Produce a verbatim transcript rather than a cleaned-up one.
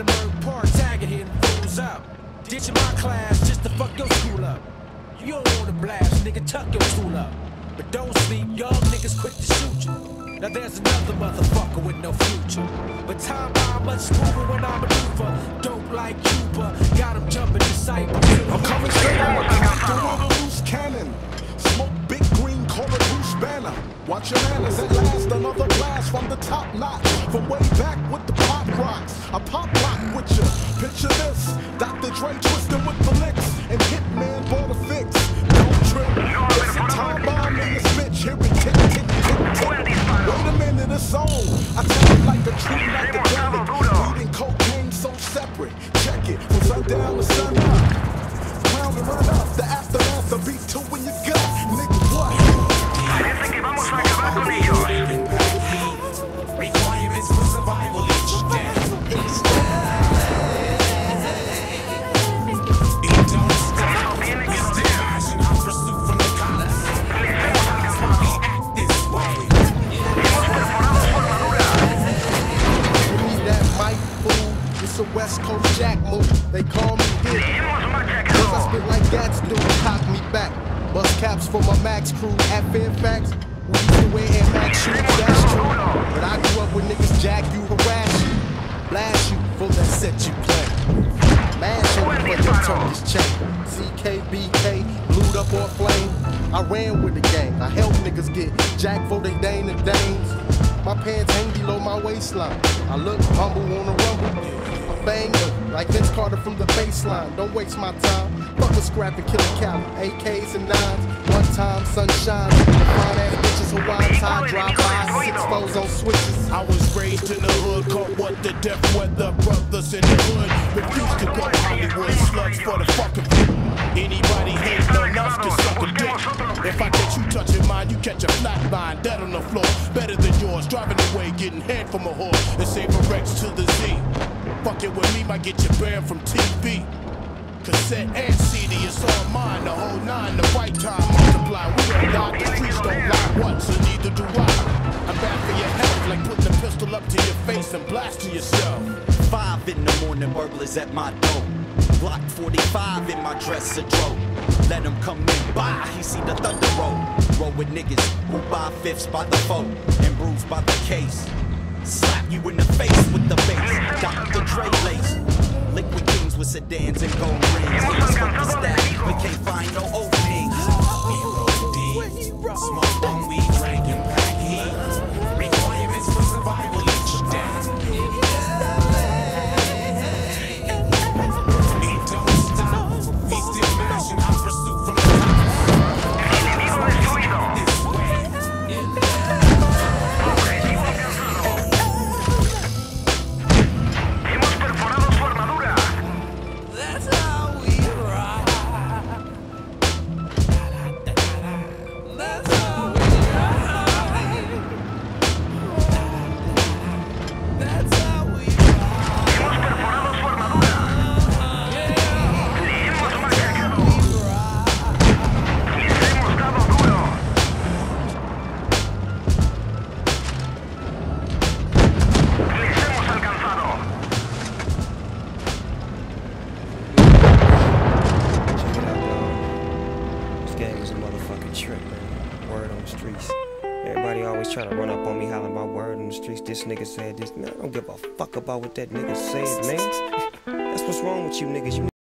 the Merck Park, tagging hitting fools out. Ditching my class just to fuck your school up. You don't want to blast, nigga, tuck your school up. But don't sleep, young niggas quick to shoot you. Now there's another motherfucker with no future. But time by much smoother when I maneuver. Dope like Cuba, got him jumping the sight. I'm coming straight on the copter with a loose cannon. Smoke big green, call it loose banner. Watch your manners, at last another blast from the top notch. From way back with the pop rocks, I pop rock with you. Picture this, Doctor Dre twisting with the licks, and Hitman bought a fix. Don't trip, it's a time bomb in this bitch. Here we tick, tick, tick, tick. Wait a minute, it's on. I tell it like a tree, like a jelly. Weed and cocaine so separate. Check it, from sundown to sun up. Round and run up, the aftermath, the beat two in your gut. Nigga, what? Parece que vamos a acabar con ellos. Requirements for survival each day. It don't stop. It's the passion I pursue from the collar. That's why we act this way. Give me that mic, fool. It's a West Coast Jack move. They call me Dick. Cause I spit like Gats do. Cock me back. Bust caps for my Max crew at Fairfax. We used to wear Air Max shoes, that's true. But I grew up with niggas jack you, harass you, blast you for that set you play. Mash on the your Turkish chain. C K B K, blued up on flame. I ran with the gang. I helped niggas get jack for they Dane and Danes. My pants hang below my waistline. I look humble on the rumble. I bang them like Vince Carter from the baseline. Don't waste my time. Fuck a scrap and kill a cow. A Ks and nines. One time, sunshine. Fine ass bitches, Hawaiian tie, drive by, six foes on switches. I was raised in the hood, caught what the deaf weather. Brothers in the hood refused to go Hollywood slugs for the fucking food. Anybody hating on us can suck a dick. If I catch you touching mine, you catch a flat line, dead on the floor. Better than yours, driving away, getting head from a whore. And save a Rex to the Z. Fucking with me might get you banned from T V. Cassette and C D, it's all mine. The whole nine, the right time multiply. We don't lie, the streets don't lie once, and neither do I. I'm bad for your health, like putting a pistol up to your face and blasting yourself. Five in the morning, burglars at my door. Block forty-five in my dresser drawer. Let him come in by, he see the thunder roll. Roll with niggas who buy fifths by the foe and bruised by the case. Slap you in the face with the bass. Doctor Dre lace. Liquid kings with sedans and gold rings. Smoke the stack, we can't find no openings. We roll deep, smoke on we drank and pack heat. Requirements for survival each day. It don't stop. We still mashing our pursuit from the top. Enemigo destruido. This way. Objetivo alcanzado. Hemos perforado su armadura. That's how we rock. That's how we ride. That's how we ride. Hemos perforado su armadura. Le hemos machacado. Les hemos dado duro. Les hemos alcanzado. Check it out, dog. This game is a motherfucking trick, man. Word on the streets. Everybody always trying to run up on me hollering about word on the streets. This nigga said this. Man, I don't give a fuck about what that nigga said, man. That's what's wrong with you niggas. You